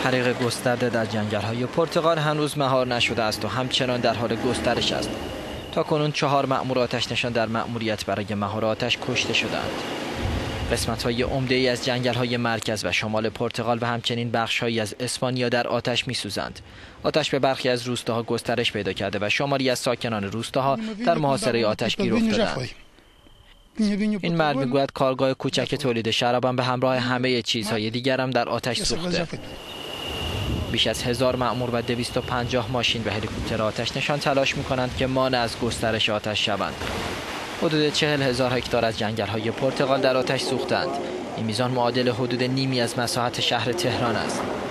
حریق گسترده در جنگل‌های پرتغال هنوز مهار نشده است و همچنان در حال گسترش است. تاکنون 4 مأمور آتش‌نشان در مأموریت برای مهار آتش کشته شدند. قسمت‌های عمده‌ای از جنگل‌های مرکز و شمال پرتغال و همچنین بخش‌هایی از اسپانیا در آتش می‌سوزند. آتش به برخی از روستاها گسترش پیدا کرده و شماری از ساکنان روستاها در محاصره آتش گیر افتادند. این مرد میگوید کارگاه کوچک تولید شرابم به همراه همه چیزهای دیگر هم در آتش سوخته. بیش از 1000 مأمور و 250 ماشین و هلیکوپتر آتش نشان تلاش می‌کنند که مانع از گسترش آتش شوند. حدود 40,000 هکتار از جنگل‌های پرتغال در آتش سوختند. این میزان معادل حدود نیمی از مساحت شهر تهران است.